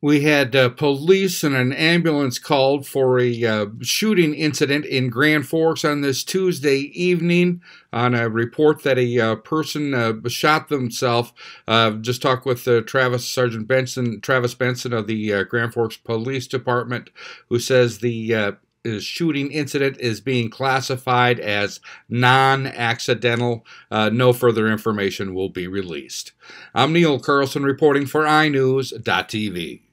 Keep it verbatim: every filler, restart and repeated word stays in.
We had uh, police and an ambulance called for a uh, shooting incident in Grand Forks on this Tuesday evening on a report that a uh, person uh, shot themselves. Uh, just talked with uh, Travis Sergeant Benson, Travis Benson of the uh, Grand Forks Police Department, who says the uh, shooting incident is being classified as non-accidental. Uh, no further information will be released. I'm Neil Carlson reporting for i news dot T V.